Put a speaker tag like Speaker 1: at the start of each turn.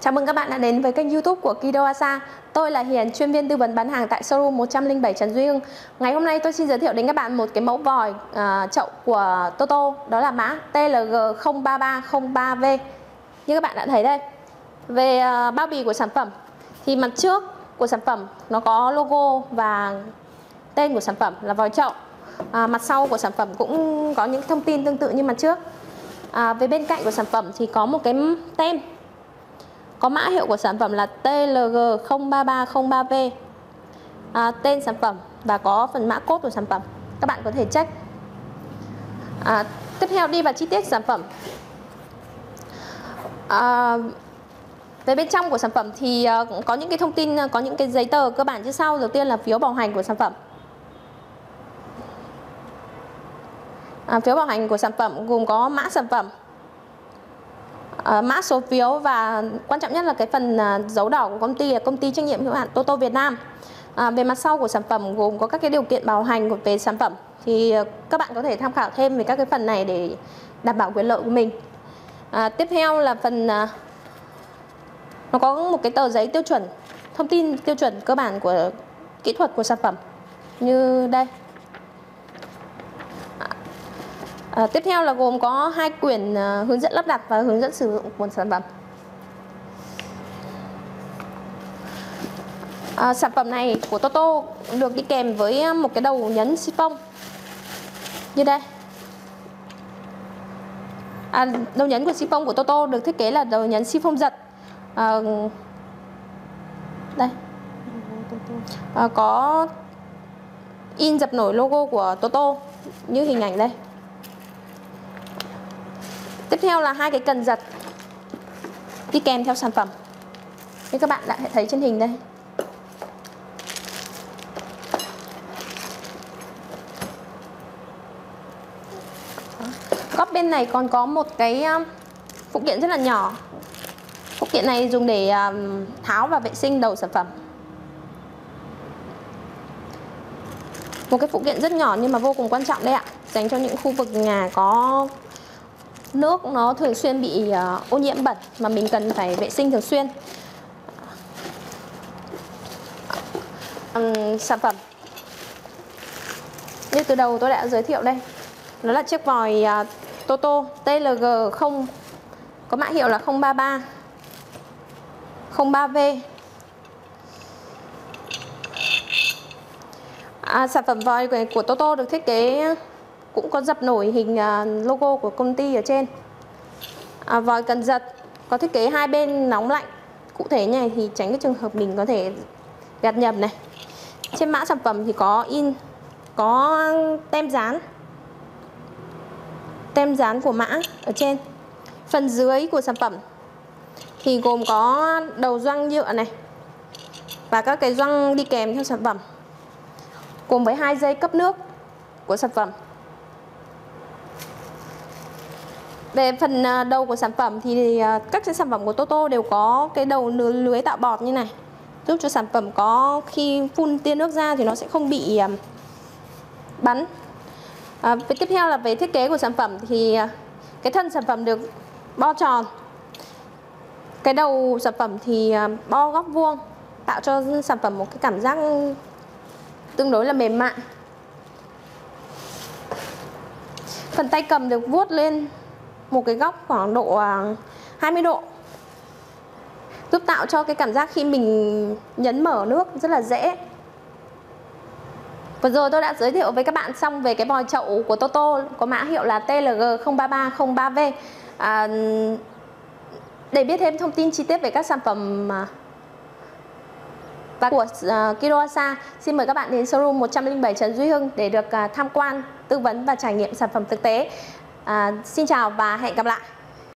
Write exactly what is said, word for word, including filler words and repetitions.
Speaker 1: Chào mừng các bạn đã đến với kênh YouTube của Kidoasa. Tôi là Hiền, chuyên viên tư vấn bán hàng tại showroom một trăm linh bảy Trần Duy Hưng. Ngày hôm nay tôi xin giới thiệu đến các bạn một cái mẫu vòi uh, chậu của Toto, đó là mã T L G không ba ba không ba V. Như các bạn đã thấy đây. Về uh, bao bì của sản phẩm thì mặt trước của sản phẩm nó có logo và tên của sản phẩm là vòi chậu. Uh, mặt sau của sản phẩm cũng có những thông tin tương tự như mặt trước. Uh, về bên cạnh của sản phẩm thì có một cái tem, có mã hiệu của sản phẩm là T L G không ba ba không ba V, à, tên sản phẩm và có phần mã code của sản phẩm. Các bạn có thể check. à, Tiếp theo đi vào chi tiết sản phẩm. à, Về bên trong của sản phẩm thì uh, có những cái thông tin, có những cái giấy tờ cơ bản như sau. Đầu tiên là phiếu bảo hành của sản phẩm. à, Phiếu bảo hành của sản phẩm gồm có mã sản phẩm, Uh, mã số phiếu và quan trọng nhất là cái phần uh, dấu đỏ của công ty là công ty trách nhiệm hữu hạn Toto Việt Nam. uh, Về mặt sau của sản phẩm gồm có các cái điều kiện bảo hành về sản phẩm, thì uh, các bạn có thể tham khảo thêm về các cái phần này để đảm bảo quyền lợi của mình. uh, Tiếp theo là phần uh, nó có một cái tờ giấy tiêu chuẩn, thông tin tiêu chuẩn cơ bản của kỹ thuật của sản phẩm như đây. À, tiếp theo là gồm có hai quyển uh, hướng dẫn lắp đặt và hướng dẫn sử dụng của sản phẩm. À, sản phẩm này của Toto được đi kèm với một cái đầu nhấn siphon như đây. À, đầu nhấn của siphon của Toto được thiết kế là đầu nhấn siphon giật. À, đây à, có in dập nổi logo của Toto như hình ảnh đây. Tiếp theo là hai cái cần giật đi kèm theo sản phẩm, như các bạn đã thấy trên hình đây. Góc bên này còn có một cái phụ kiện rất là nhỏ. Phụ kiện này dùng để tháo và vệ sinh đầu sản phẩm. Một cái phụ kiện rất nhỏ nhưng mà vô cùng quan trọng đây ạ, dành cho những khu vực nhà có nước nó thường xuyên bị uh, ô nhiễm bẩn mà mình cần phải vệ sinh thường xuyên. um, Sản phẩm như từ đầu tôi đã giới thiệu đây, nó là chiếc vòi uh, Toto T L G không, có mã hiệu là không ba ba không ba V. à, Sản phẩm vòi của, của Toto được thiết kế cũng có dập nổi hình uh, logo của công ty ở trên. à, Vòi cần giật có thiết kế hai bên nóng lạnh cụ thể như này thì tránh cái trường hợp mình có thể gạt nhầm này. Trên mã sản phẩm thì có in, có tem dán, tem dán của mã ở trên. Phần dưới của sản phẩm thì gồm có đầu gioăng nhựa này và các cái gioăng đi kèm theo sản phẩm, cùng với hai dây cấp nước của sản phẩm. Về phần đầu của sản phẩm thì các cái sản phẩm của Toto đều có cái đầu lưới tạo bọt như này, giúp cho sản phẩm có khi phun tia nước ra thì nó sẽ không bị bắn. à, Về tiếp theo là về thiết kế của sản phẩm thì cái thân sản phẩm được bo tròn, cái đầu sản phẩm thì bo góc vuông, tạo cho sản phẩm một cái cảm giác tương đối là mềm mại. Phần tay cầm được vuốt lên một cái góc khoảng độ hai mươi độ, giúp tạo cho cái cảm giác khi mình nhấn mở nước rất là dễ. Vừa rồi tôi đã giới thiệu với các bạn xong về cái vòi chậu của Toto có mã hiệu là T L G không ba ba không ba V. à, Để biết thêm thông tin chi tiết về các sản phẩm và của uh, Kidoasa, xin mời các bạn đến showroom một trăm linh bảy Trần Duy Hưng để được uh, tham quan, tư vấn và trải nghiệm sản phẩm thực tế. uh, Xin chào và hẹn gặp lại.